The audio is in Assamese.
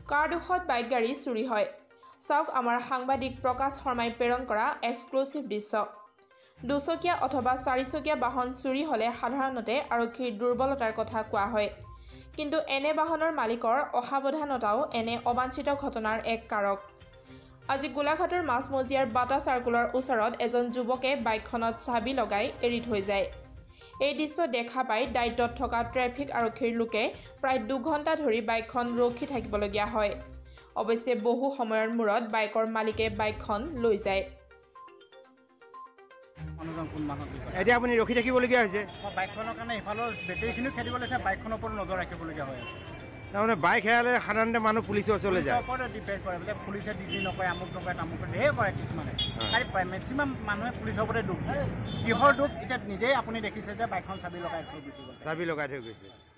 কাৰদোষত বাইক গাড়ী চুৰি হয়। চাওক আমাৰ সাংবাদিক প্ৰকাশ শৰ্মাই প্ৰেৰণ কৰা এক্সক্লুচিভ দৃশ্য। দুচকীয়া অথবা চাৰিচকীয়া বাহন চুৰি হ'লে সাধাৰণতে আৰক্ষীৰ দুৰ্বলতাৰ কথা কোৱা হয়। কিন্তু এনে বাহনৰ মালিকৰ অসাৱধানতাও এনে অবাঞ্ছিত ঘটনাৰ এক কাৰক। আজি গোলাঘাটৰ মাছমজিয়াৰ বাটা চাৰ্কুলৰ ওচৰত এজন যুৱকে বাইকখনত চাবি লগাই এৰি থৈ যায়। এই দৃশ্য দেখা পাই দায়িত্বত থকা ট্ৰেফিক আৰক্ষীৰ লোকে প্ৰায় 2 ঘণ্টা ধৰি বাইকখন ৰখি থাকিবলগীয়া হয়। অৱশ্যে বহু সময়ৰ মূৰত বাইকৰ মালিকে বাইকখন লৈ যায়। এতিয়া আপুনি ৰখি থাকিবলগীয়া হৈছে। বাইকখনৰ কাৰণে ইফালৰ বেটেৰীখিনিও খেদিব লৈছে, বাইকখনৰ ওপৰত নজৰ ৰাখিবলগীয়া হয়। তাৰমানে বাইক হেৰালে সাধাৰণতে মানুহ পুলিচৰ ওচৰলৈ যায়। ওপৰত ডিপেণ্ড কৰে, বোলে পুলিচে ডিগ্ৰী নকৰে, আমুক নকৰে, তামুক কৰে, ধেৰ কৰে কিছুমানে। মেক্সিমাম মানুহে পুলিচৰ ওপৰতে দুখ। কিহৰ দুখ এতিয়া নিজেই আপুনি দেখিছে যে বাইকখন চাবি লগাই থৈ গৈছে।